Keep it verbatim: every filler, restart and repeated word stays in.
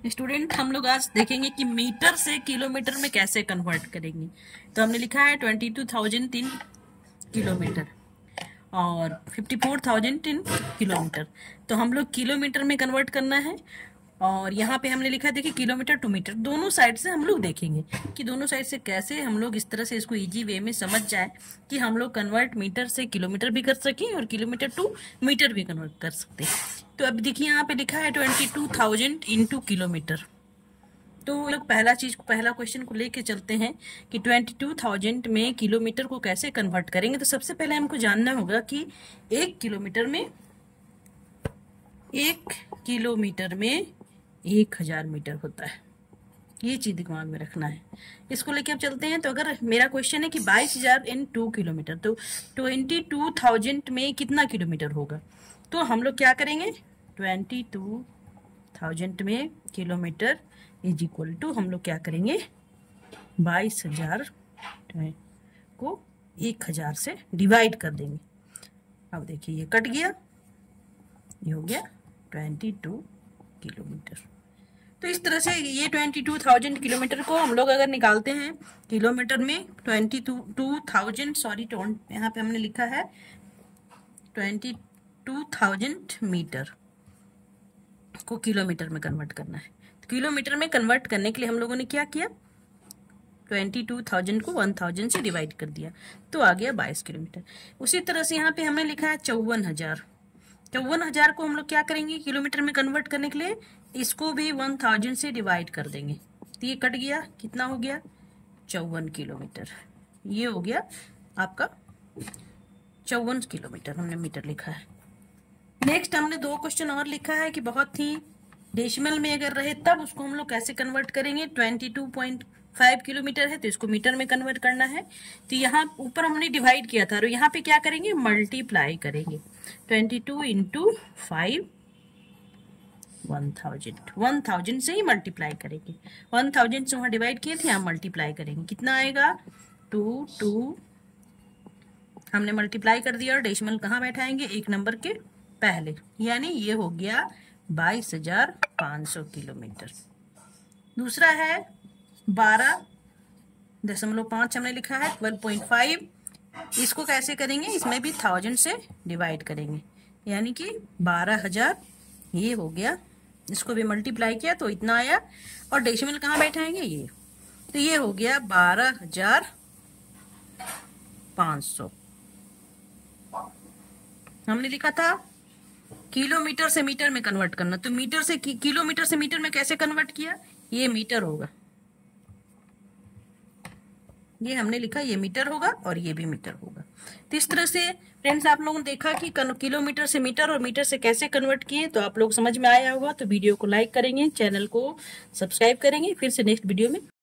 Student हम लोग आज देखेंगे कि मीटर से किलोमीटर में कैसे कन्वर्ट करेंगे। तो हमने लिखा है twenty two thousand in kilometre और fifty four thousand in kilometre. तो हम लोग किलोमीटर में कन्वर्ट करना है और यहाँ पे हमने लिखा है देखिए किलोमीटर टू मीटर। दोनों साइड से हम लोग देखेंगे कि दोनों साइड से कैसे हम लोग इस तरह से इसको इजी वे में समझ जाए कि हम लोग कन्वर्ट मीटर से किलोमीटर भी कर सकें और किलोमीटर टू मीटर भी कन्वर्ट कर सकते हैं। तो अब देखिए यहाँ पे लिखा है twenty two thousand into kilometre. तो लोग पहला चीज को पहला क्वेश्चन को लेके चलते हैं कि ट्वेंटी टू थाउजेंड में किलोमीटर को कैसे कन्वर्ट करेंगे। तो सबसे पहले हमको जानना होगा कि एक किलोमीटर में एक किलोमीटर में एक हजार मीटर होता है। ये चीज दिमाग में रखना है। इसको लेके अब चलते हैं। तो अगर मेरा क्वेश्चन है कि बाईस हजार इन टू किलोमीटर, तो ट्वेंटी टू थाउजेंड में कितना किलोमीटर होगा। तो हम लोग क्या करेंगे, ट्वेंटी टू थाउजेंड में किलोमीटर इज इक्वल टू हम लोग क्या करेंगे, बाईस हजार को एक हजार से डिवाइड कर देंगे। अब देखिए ये कट गया, ये हो गया ट्वेंटी टू किलोमीटर। तो इस तरह से ये ट्वेंटी टू थाउजेंड किलोमीटर को हम लोग अगर निकालते हैं किलोमीटर में, ट्वेंटी टू थाउजेंड सॉरी यहाँ पे हमने लिखा है ट्वेंटी टू थाउजेंड मीटर को किलोमीटर में कन्वर्ट करना है। तो किलोमीटर में कन्वर्ट करने के लिए हम लोगों ने क्या किया, ट्वेंटी टू थाउजेंड को वन थाउजेंड से डिवाइड कर दिया, तो आ गया बाईस किलोमीटर। उसी तरह से यहाँ पे हमने लिखा है चौवन हजार। चौवन हजार को हम लोग क्या करेंगे, किलोमीटर में कन्वर्ट करने के लिए इसको भी वन थाउजेंड से डिवाइड कर देंगे। तो ये कट गया, कितना हो गया, चौवन किलोमीटर। ये हो गया आपका चौवन किलोमीटर, हमने मीटर लिखा है। नेक्स्ट हमने दो क्वेश्चन और लिखा है कि बहुत ही डेसिमल में अगर रहे तब उसको हम लोग कैसे कन्वर्ट करेंगे। Twenty two point five kilometre है तो इसको मीटर में कन्वर्ट करना है। तो यहाँ ऊपर हमने डिवाइड किया था और यहाँ पे क्या करेंगे, मल्टीप्लाई करेंगे। Twenty two into five one thousand, one thousand से ही मल्टीप्लाई करेंगे। वन थाउजेंड से वहाँ डिवाइड किए थे, यहाँ मल्टीप्लाई करेंगे। कितना आएगा, टू टू हमने मल्टीप्लाई कर दिया और डेसिमल कहाँ बैठाएंगे, एक नंबर के पहले, यानी ये हो गया बाईस हजार पाँच सौ किलोमीटर। दूसरा है बारह दशमलव पाँच हमने लिखा है ट्वेल्व पॉइंट फाइव। इसको कैसे करेंगे, इसमें भी थाउजेंड से डिवाइड करेंगे, यानी कि बारह हजार ये हो गया। इसको भी मल्टीप्लाई किया तो इतना आया और डेसिमल कहाँ बैठाएंगे, ये, तो ये हो गया बारह हजार पाँच सौ। हमने लिखा था किलोमीटर से मीटर में कन्वर्ट करना, तो मीटर से कि, किलोमीटर से मीटर में कैसे कन्वर्ट किया, ये मीटर होगा, ये हमने लिखा ये मीटर होगा और ये भी मीटर होगा। तो इस तरह से फ्रेंड्स आप लोगों ने देखा कि किलोमीटर से मीटर और मीटर से कैसे कन्वर्ट किए। तो आप लोग समझ में आया होगा। तो वीडियो को लाइक करेंगे, चैनल को सब्सक्राइब करेंगे। फिर से नेक्स्ट वीडियो में